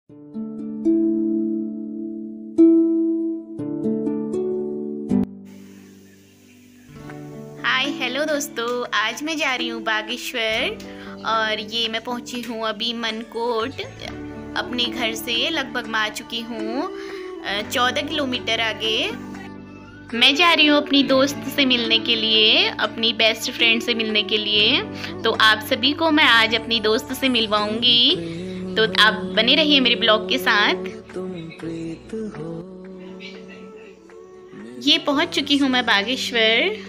Hi hello दोस्तों, आज मैं जा रही हूँ बागेश्वर और ये मैं पहुँची हूँ अभी मनकोट। अपने घर से लगभग मैं आ चुकी हूँ 14 किलोमीटर आगे। मैं जा रही हूँ अपनी दोस्त से मिलने के लिए, अपनी बेस्ट फ्रेंड से मिलने के लिए। तो आप सभी को मैं आज अपनी दोस्त से मिलवाऊंगी, तो आप बने रहिए मेरे ब्लॉग के साथ। ये पहुँच चुकी हूँ मैं बागेश्वर।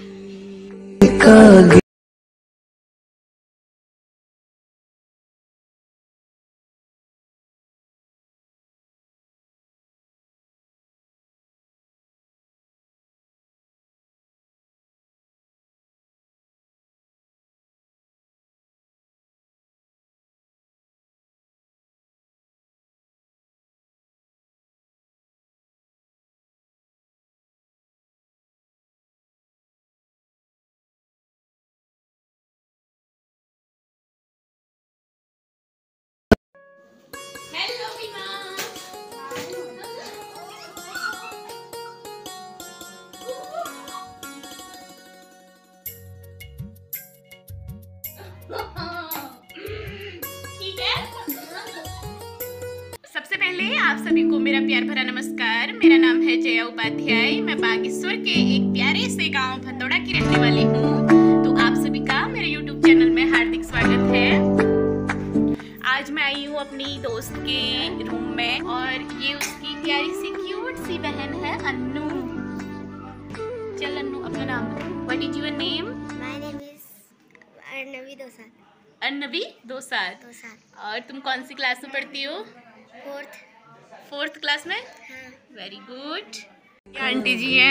सबसे पहले आप सभी को मेरा प्यार भरा नमस्कार। मेरा नाम है जया उपाध्याय। मैं बागेश्वर के एक प्यारे से गांव भदौड़ा की रहने वाली हूँ। तो आप सभी का मेरे YouTube चैनल में हार्दिक स्वागत है। आज मैं आई हूँ अपनी दोस्त के रूम में और ये उसकी प्यारी सी क्यूट सी बहन है अन्नू। चल अन्नू, अपना नाम बता। What is your name? My name is Arnavi Dosad. Arnavi Dosad. और तुम कौन सी क्लास में पढ़ती हो? फोर्थ क्लास में। हाँ। Very good. आंटी जी हैं।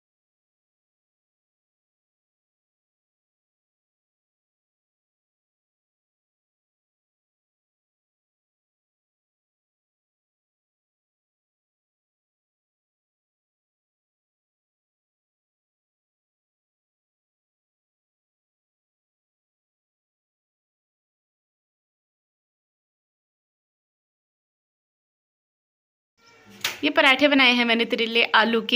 ये पराठे बनाए हैं मैंने तेरे लिए आलू के।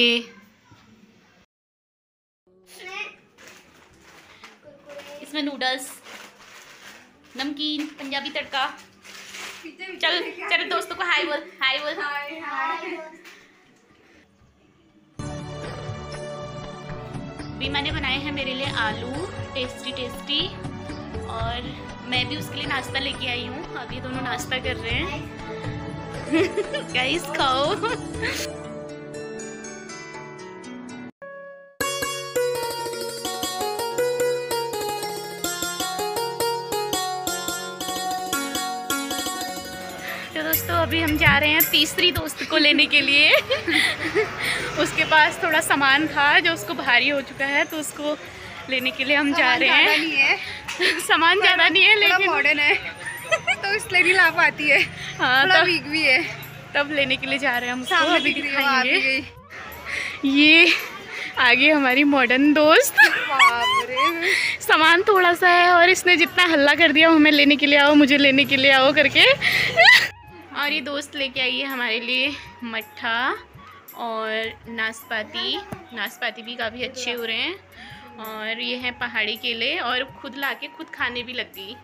इसमें नूडल्स, नमकीन, पंजाबी तड़का। चल चल दोस्तों को हाय बोल, हाय बोल। भी मैंने बनाए हैं मेरे लिए आलू, टेस्टी टेस्टी। और मैं भी उसके लिए नाश्ता लेके आई हूँ। अब ये दोनों नाश्ता कर रहे हैं। गाइस खाओ। तो दोस्तों अभी हम जा रहे हैं तीसरी दोस्त को लेने के लिए। उसके पास थोड़ा सामान था जो उसको भारी हो चुका है, तो उसको लेने के लिए हम जा रहे हैं। नहीं है सामान ज़्यादा नहीं है लेकिन मॉडर्न है तो इसलिए नहीं ला पाती है। हाँ, थोड़ा वीक भी है, तब लेने के लिए जा रहे हैं हम उसको। सामने अभी दिख रही है, वो आ भी दिखाएंगे। गई। ये आगे हमारी मॉडर्न दोस्त। बाप रे। सामान थोड़ा सा है और इसने जितना हल्ला कर दिया हमें लेने के लिए आओ, मुझे लेने के लिए आओ करके। और ये दोस्त लेके आई है हमारे लिए मट्ठा और नाशपाती भी काफ़ी अच्छे हो रहे हैं। और ये हैं पहाड़ी केले, और खुद लाके खुद खाने भी लग गई।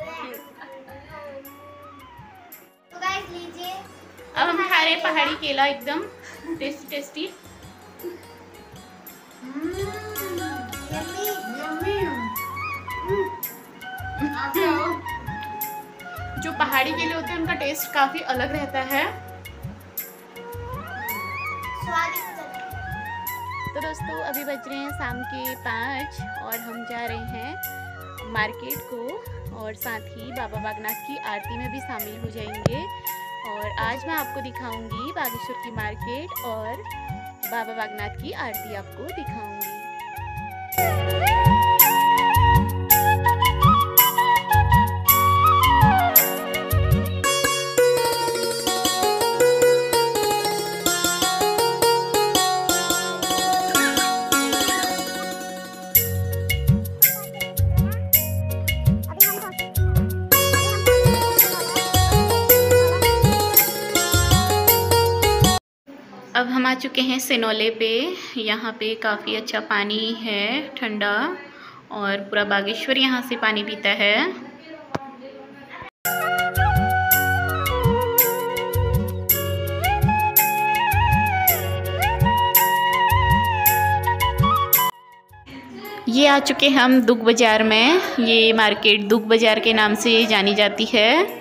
लीजिए, अब हम खा रहे हैं पहाड़ी केला, एकदम टेस्टी टेस्टी। जो पहाड़ी केले होते हैं उनका टेस्ट काफ़ी अलग रहता है। तो दोस्तों अभी बज रहे हैं शाम के 5 और हम जा रहे हैं मार्केट को, और साथ ही बाबा बागनाथ की आरती में भी शामिल हो जाएंगे। और आज मैं आपको दिखाऊंगी बागेश्वर की मार्केट और बाबा बागनाथ की आरती आपको दिखाऊंगी। अब हम आ चुके हैं सिनोले पे। यहाँ पे काफ़ी अच्छा पानी है, ठंडा, और पूरा बागेश्वर यहाँ से पानी पीता है। ये आ चुके हम दुग बाज़ार में। ये मार्केट दुग बाज़ार के नाम से जानी जाती है।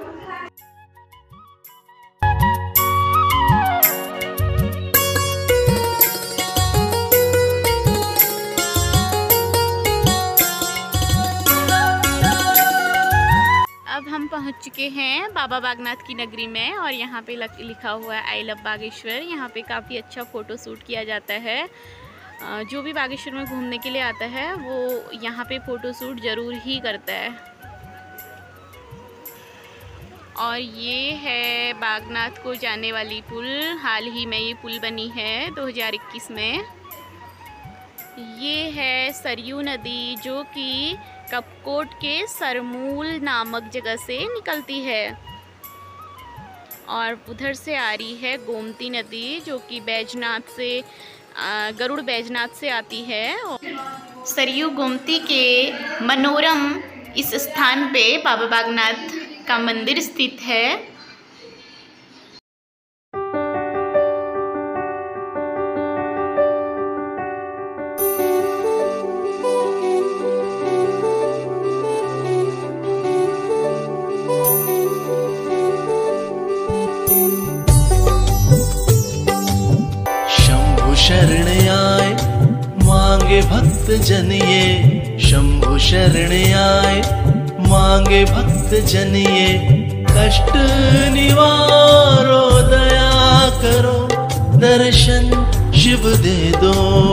अब हम पहुंच चुके हैं बाबा बागनाथ की नगरी में, और यहाँ पे लिखा हुआ है आई लव बागेश्वर। यहाँ पे काफ़ी अच्छा फ़ोटो शूट किया जाता है। जो भी बागेश्वर में घूमने के लिए आता है वो यहाँ पे फ़ोटो शूट ज़रूर ही करता है। और ये है बागनाथ को जाने वाली पुल। हाल ही में ये पुल बनी है 2021 में। ये है सरयू नदी, जो कि कपकोट के सरमूल नामक जगह से निकलती है, और उधर से आ रही है गोमती नदी, जो कि बैजनाथ से गरुड़ बैजनाथ से आती है। सरयू गोमती के मनोरम इस स्थान पे बाबा बागनाथ का मंदिर स्थित है। शरण आए मांगे भक्त जन, ये शंभु शरण आए मांगे भक्त जन, ये कष्ट निवारो दया करो, दर्शन शिव दे दो।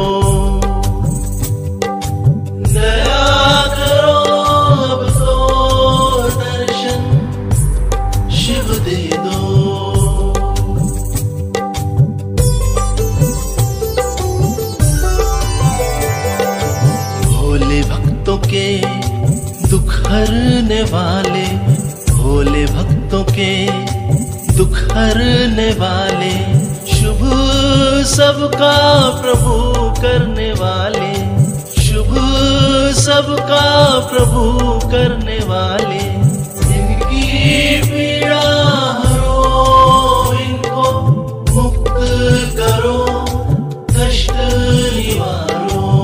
दया करो अब तो दर्शन शिव दे दो। भक्तों के दुख हरने वाले, भोले भक्तों के दुख हरने वाले, शुभ सबका प्रभु करने वाले, शुभ सबका प्रभु करने वाले, इनकी पीड़ा हरो, इनको मुक्त करो, कष्ट निवारो।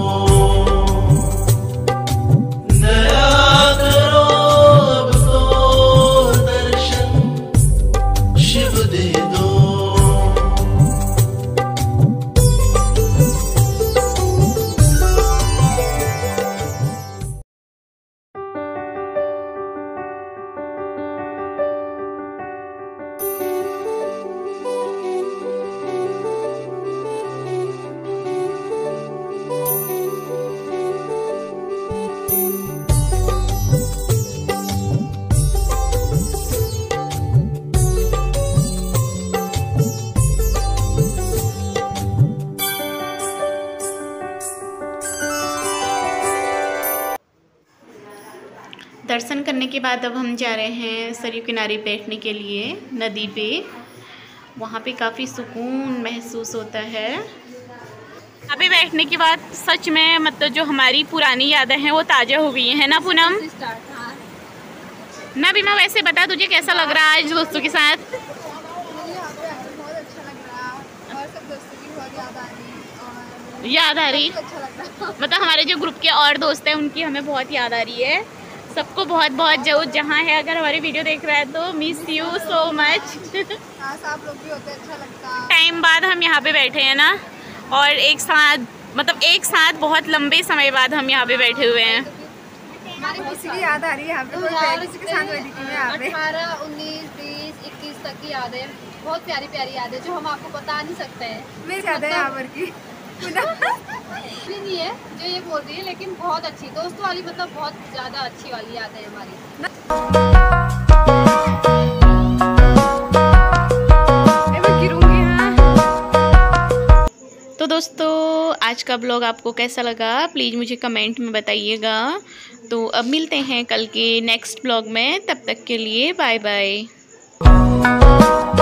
दर्शन करने के बाद अब हम जा रहे हैं सरयू किनारे बैठने के लिए नदी पे। वहाँ पे काफ़ी सुकून महसूस होता है। यहाँ पे बैठने के बाद सच में मतलब जो हमारी पुरानी यादें हैं वो ताज़ा हो गई हैं ना पूनम? ना भी मैं वैसे बता, तुझे कैसा लग रहा है आज दोस्तों के साथ? याद आ रही? मतलब हमारे जो ग्रुप के और दोस्त हैं उनकी हमें बहुत याद आ रही है। सबको बहुत बहुत जो जहाँ है अगर हमारी वीडियो देख रहा है तो मिस यू सो मच। आप लोग भी होते, अच्छा लगता। टाइम बाद हम यहाँ पे बैठे हैं ना, और एक साथ बहुत लंबे समय बाद हम यहाँ पे बैठे हुए हैं। हमारी याद आ रही है यहाँ पे, के साथ बैठी थी मैं यहाँ पे। 18, 19, 20, 21 तक की यादें, बहुत प्यारी प्यारी यादें जो हम आपको बता नहीं सकते हैं। मेरी यादें यहाँ पर की भी नहीं है जो ये बोल रही है, लेकिन बहुत अच्छी दोस्तों वाली, मतलब बहुत ज़्यादा अच्छी वाली याद है हमारी। तो दोस्तों आज का ब्लॉग आपको कैसा लगा प्लीज़ मुझे कमेंट में बताइएगा। तो अब मिलते हैं कल के नेक्स्ट ब्लॉग में, तब तक के लिए बाय बाय।